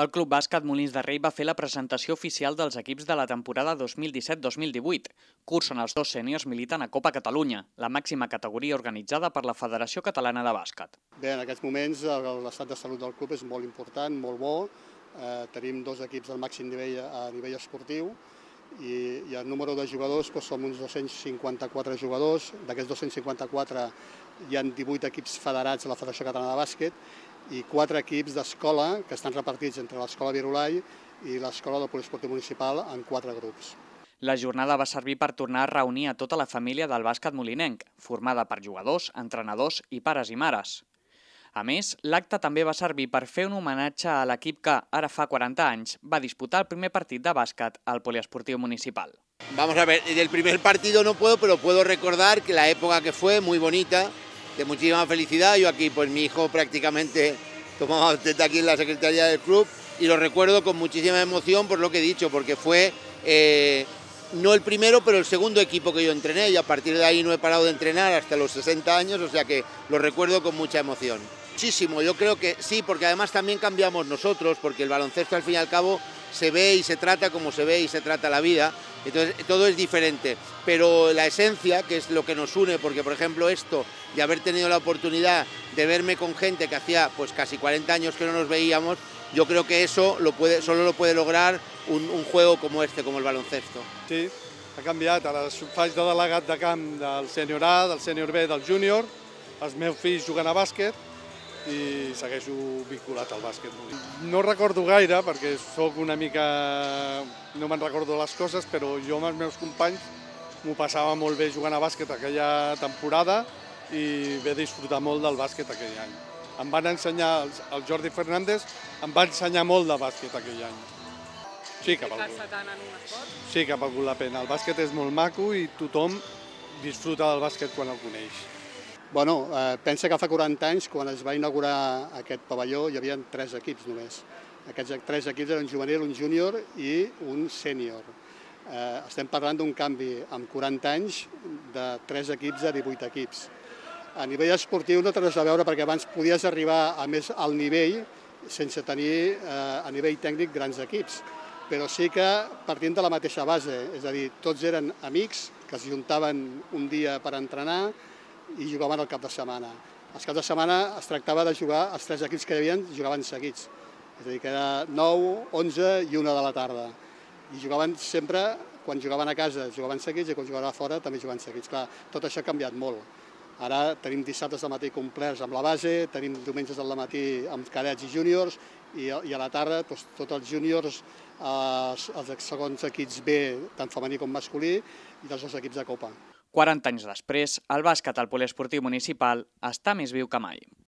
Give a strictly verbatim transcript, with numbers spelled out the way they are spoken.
El Club Bàsquet Molins de Rei va fer la presentació oficial dels equips de la temporada dos mil disset dos mil divuit, curs on els dos sèniors militen a Copa Catalunya, la màxima categoria organitzada per la Federació Catalana de Bàsquet. Bé, en aquests moments l'estat de salut del club és molt important, molt bo. Eh, tenim dos equips del màxim nivell a nivell esportiu i, i el número de jugadors doncs, som uns dos-cents cinquanta-quatre jugadors. D'aquests dos-cents cinquanta-quatre hi ha divuit equips federats a la Federació Catalana de Bàsquet i quatre equips d'escola que estan repartits entre l'Escola Virolai i l'Escola del Poliesportiu Municipal en quatre grups. La jornada va servir per tornar a reunir a tota la família del bàsquet molinenc, formada per jugadors, entrenadors i pares i mares. A més, l'acte també va servir per fer un homenatge a l'equip que, ara fa quaranta anys, va disputar el primer partit de bàsquet al Poliesportiu Municipal. Vamos a ver, del primer partido no puedo, pero puedo recordar que la época que fue muy bonita, de muchísima felicidad. Yo aquí, pues mi hijo prácticamente tomaba teta aquí en la secretaría del club y lo recuerdo con muchísima emoción por lo que he dicho, porque fue eh, no el primero, pero el segundo equipo que yo entrené y a partir de ahí no he parado de entrenar hasta los sesenta años, o sea que lo recuerdo con mucha emoción. Muchísimo, yo creo que sí, porque además también cambiamos nosotros, porque el baloncesto al fin y al cabo se ve y se trata como se ve y se trata la vida, entonces todo es diferente, pero la esencia, que es lo que nos une, porque por ejemplo esto, de haber tenido la oportunidad de verme con gente que hacía pues casi cuarenta años que no nos veíamos, yo creo que eso lo puede, solo lo puede lograr un, un juego como este, como el baloncesto. Sí, ha canviat, ara faig de delegat de camp del sènior A, del sènior B, del júnior, els meus fills juguen a bàsquet i segueixo vinculat al bàsquet. No recordo gaire perquè sóc una mica... no me'n recordo les coses, però jo amb els meus companys m'ho passava molt bé jugant a bàsquet aquella temporada i vaig disfrutar molt del bàsquet aquell any. Em van ensenyar, el Jordi Fernández em va ensenyar molt de bàsquet aquell any. Sí que ha valgut. Sí que ha valgut la pena. El bàsquet és molt maco i tothom disfruta del bàsquet quan el coneix. Bueno, eh, pensa que fa quaranta anys, quan es va inaugurar aquest pavelló, hi havia tres equips només. Aquests tres equips eren un juvenil, un júnior i un sènior. Eh, estem parlant d'un canvi amb quaranta anys de tres equips a divuit equips. A nivell esportiu no té res a veure perquè abans podies arribar a més al nivell sense tenir eh, a nivell tècnic grans equips, però sí que partint de la mateixa base, és a dir, tots eren amics que es juntaven un dia per entrenar i jugaven el cap de setmana. Els caps de setmana es tractava de jugar, els tres equips que hi havia jugaven seguits, és a dir, que era nou, onze i una de la tarda. I jugaven sempre, quan jugaven a casa jugaven seguits i quan jugaven a fora també jugaven seguits. Clar, tot això ha canviat molt. Ara tenim dissabtes al matí complets amb la base, tenim diumenges al matí amb cadets i júniors i a la tarda doncs, tots els júniors, els, els segons equips B, tant femení com masculí, i els dos equips de Copa. quaranta anys després, el bàsquet al Poliesportiu Municipal està més viu que mai.